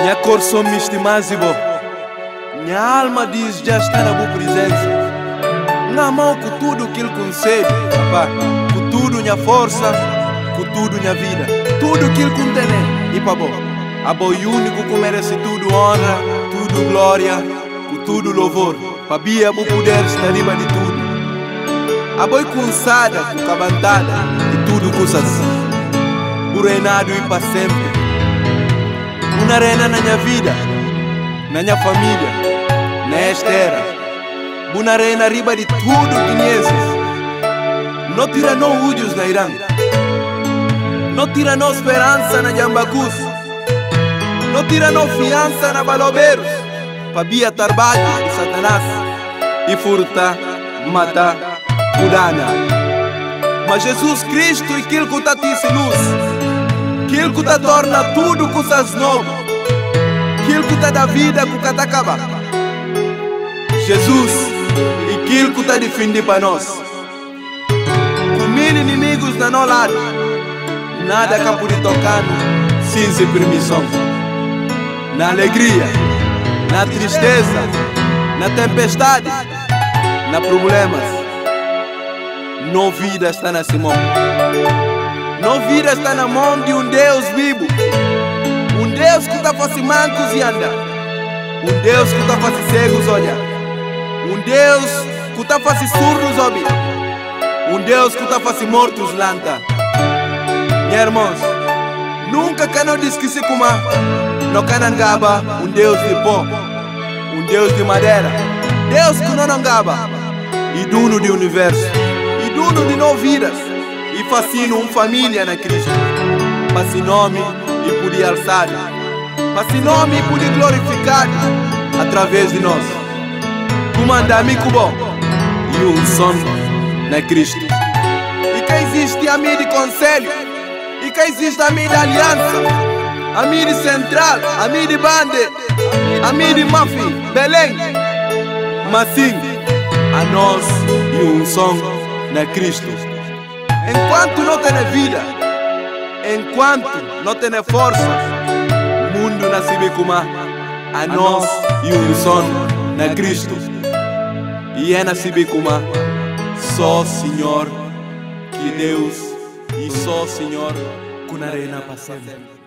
Minha cor só me estimase, bo. Minha alma diz já está na boa presença. Na mão com tudo aquilo que concede, papá. Com tudo minha força, com tudo minha vida. Tudo aquilo que tem e pá, bo. A boi único que merece tudo honra, tudo glória, com tudo louvor. Para bia o poder está riba de tudo. A boi cansada, com cabantada, e tudo coisas. O reinado e para sempre. Uma reina na minha vida, na minha família, nesta era. Uma reina riba de tudo que conheces. Não tira não údios na Irã. Não tira não esperança na Jambacus. Não tira não fiança na Balobeiros. Pabia trabalho de Satanás. E furta, mata, cudana. Mas Jesus Cristo e aquilo que está te luz. Aquilo que está torna tudo coisas novas. Aquilo que está da vida que está acaba. Jesus e aquilo que está defendendo para nós. Com 1000 inimigos na nosso lado, nada que pode tocar sem permissão. Na alegria, na tristeza, na tempestade, na problemas, não vida está na mão. Não vida está na mão de um Deus vivo. Um Deus que está fazendo mancos e anda. Um Deus que está fazendo cegos olhar. Um Deus que está fazendo surdos ouvir. Um Deus que está fazendo mortos lanta. Meus irmãos, nunca que não esqueci como não canangaba um Deus de pó, um Deus de madeira, Deus que não angaba, e dono do universo, e dono de nove vidas, e fascina uma família na Cristo, para seu nome e poder alçado, para seu nome e poder glorificado através de nós. Comanda-me bom e um som na Cristo. E que existe a mim de conselho, e que existe a mim de aliança. A mim de Central, a mim de Bande, a mim de Mafi, Belém. Mas sim, a nós e um som na Cristo. Enquanto não tem vida, enquanto não tem força, o mundo não se vê como a nós e um som na Cristo. E é na se vê como só Senhor que Deus e só Senhor que na reina para sempre.